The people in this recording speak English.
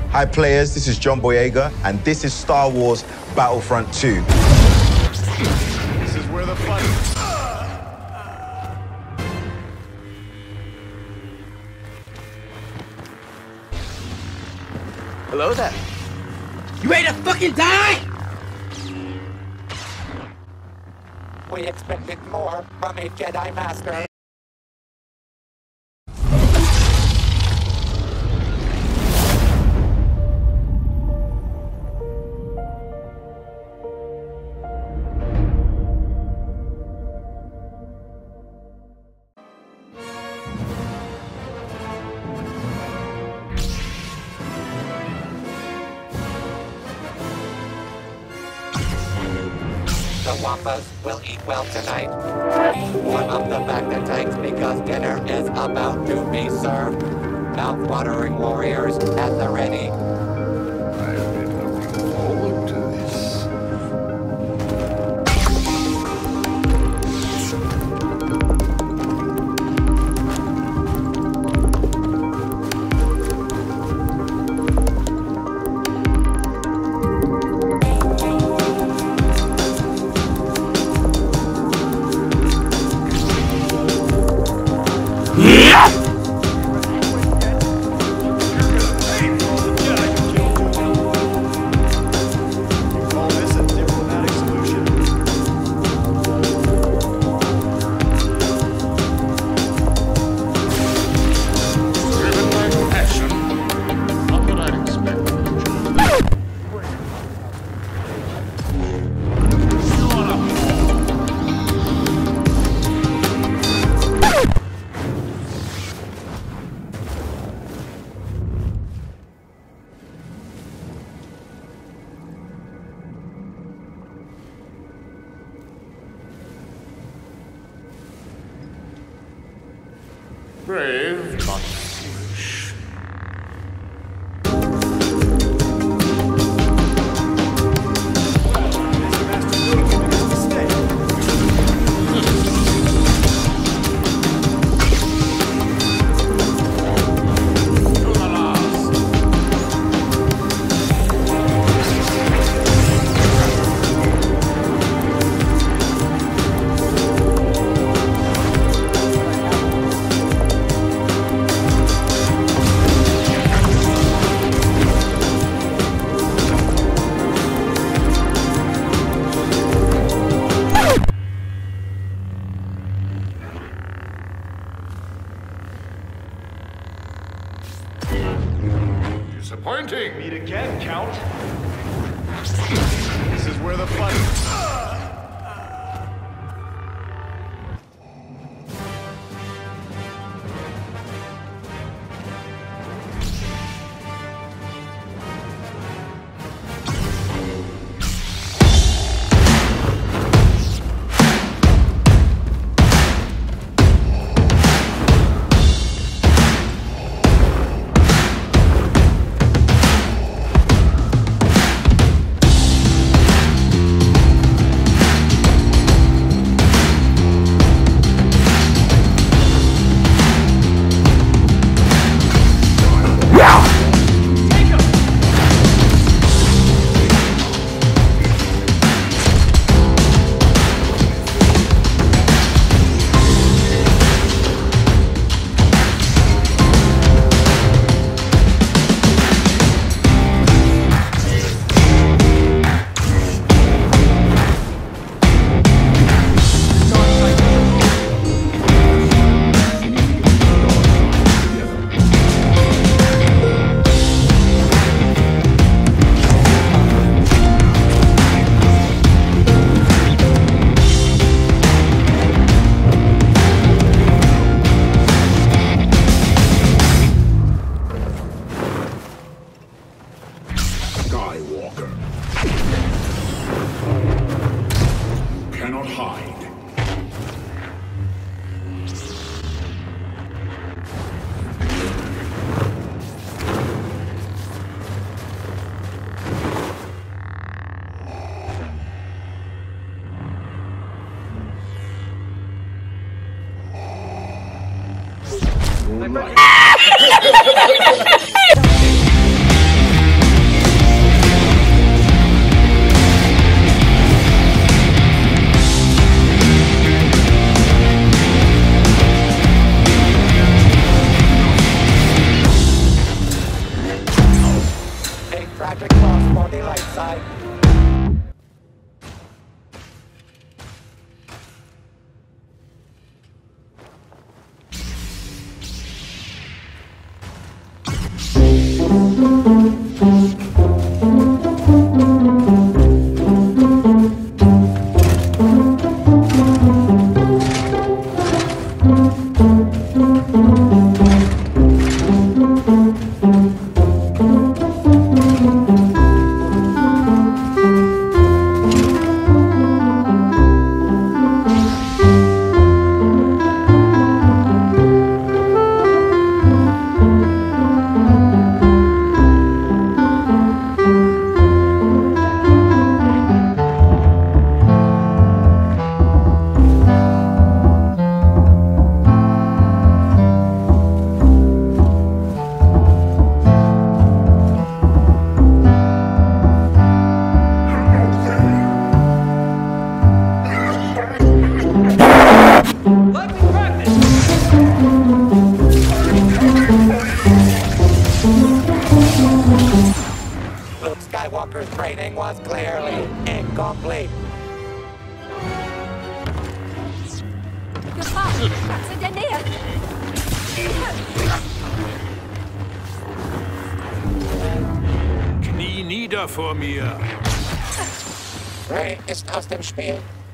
Hi players, this is John Boyega, and this is Star Wars Battlefront 2. This is where the fun is. Hello there. You ready to fucking die? We expected more from a Jedi Master. The Wampas will eat well tonight. Warm up the Bacta-tanks because dinner is about to be served. Mouth-watering warriors at the ready. I've been looking forward to this. Brave, not foolish. Disappointing! Meet again, Count. This is where the fun is. Cannot hide. Right. magic cross for the light side. Luke Skywalker's training was clearly incomplete. Gefahr! Ganz in der Nähe! Knie nieder vor mir. Ray ist aus dem Spiel.